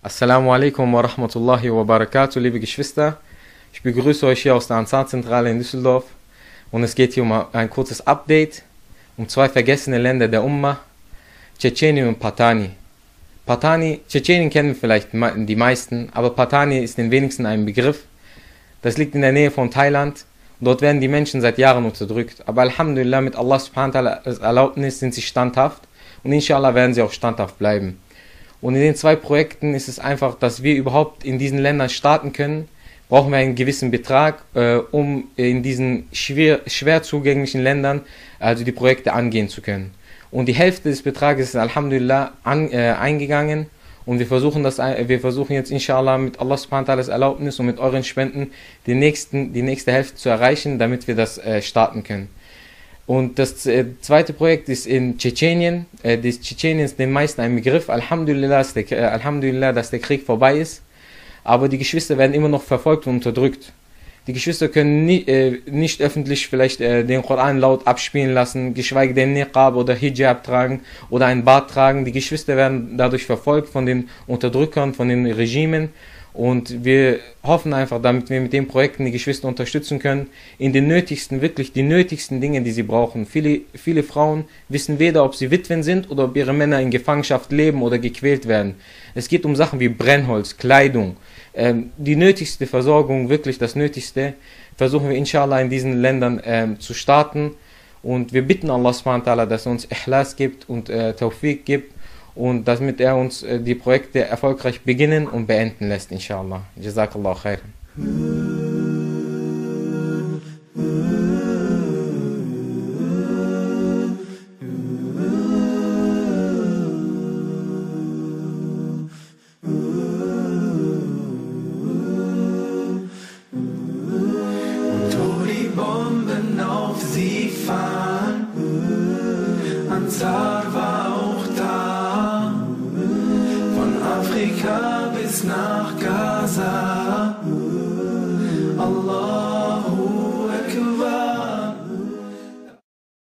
Assalamu alaikum wa rahmatullahi wa barakatuh, liebe Geschwister. Ich begrüße euch hier aus der Ansar-Zentrale in Düsseldorf und es geht hier um ein kurzes Update um zwei vergessene Länder der Umma, Tschetschenien und Patani. Tschetschenien kennen vielleicht die meisten, aber Patani ist den wenigsten ein Begriff. Das liegt in der Nähe von Thailand. Dort werden die Menschen seit Jahren unterdrückt. Aber Alhamdulillah, mit Allah subhanahu wa ta'ala's Erlaubnis sind sie standhaft und inshallah werden sie auch standhaft bleiben. Und in den zwei Projekten ist es einfach, dass wir überhaupt in diesen Ländern starten können, brauchen wir einen gewissen Betrag, um in diesen schwer zugänglichen Ländern also die Projekte angehen zu können. Und die Hälfte des Betrages ist Alhamdulillah eingegangen und wir versuchen jetzt inshallah mit Allah subhanahu wa ta'ala's Erlaubnis und mit euren Spenden die nächste Hälfte zu erreichen, damit wir das starten können. Und das zweite Projekt ist in Tschetschenien. Tschetschenien ist den meisten ein Begriff. Alhamdulillah, dass der Krieg vorbei ist. Aber die Geschwister werden immer noch verfolgt und unterdrückt. Die Geschwister können nicht öffentlich vielleicht den Koran laut abspielen lassen, geschweige denn Niqab oder Hijab tragen oder einen Bart tragen. Die Geschwister werden dadurch verfolgt von den Unterdrückern, von den Regimen. Und wir hoffen einfach, damit wir mit den Projekten die Geschwister unterstützen können, in den nötigsten, wirklich die nötigsten Dinge, die sie brauchen. Viele Frauen wissen weder, ob sie Witwen sind oder ob ihre Männer in Gefangenschaft leben oder gequält werden. Es geht um Sachen wie Brennholz, Kleidung, die nötigste Versorgung, wirklich das Nötigste, versuchen wir inshallah in diesen Ländern zu starten. Und wir bitten Allah subhanahu wa ta'ala, dass er uns Ikhlas gibt und Tawfiq gibt. Und damit er uns die Projekte erfolgreich beginnen und beenden lässt, inshallah. Jazakallah khairan. Und wo die Bomben auf sie fahren, Ansar war auch da. Afrika bis nach Gaza.